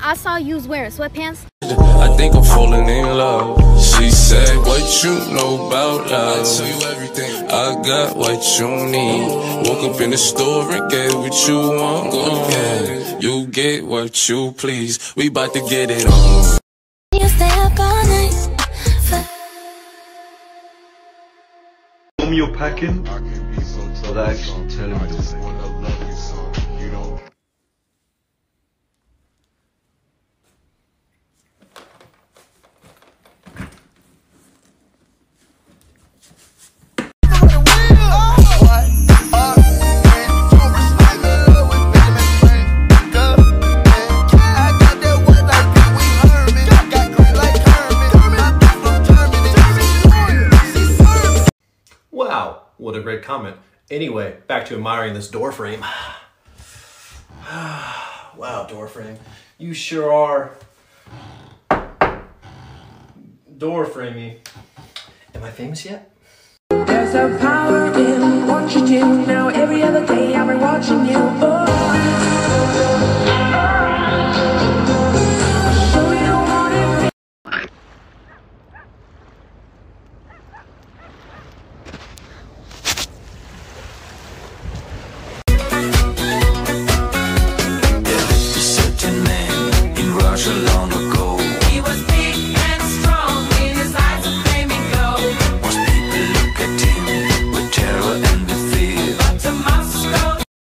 I saw you was wearing sweatpants. I think I'm falling in love. She said, what you know about love? I tell you everything. I got what you need. Woke up in the store and get what you want. Go ahead. You get what you please. We bout to get it on. You stay up all night. Tell me you're packing without actually telling me this. Wow, what a great comment. Anyway, back to admiring this door frame. Wow, door frame. You sure are door framey. Am I famous yet? There's a power in what you do. Now every other day I've been watching you. Oh.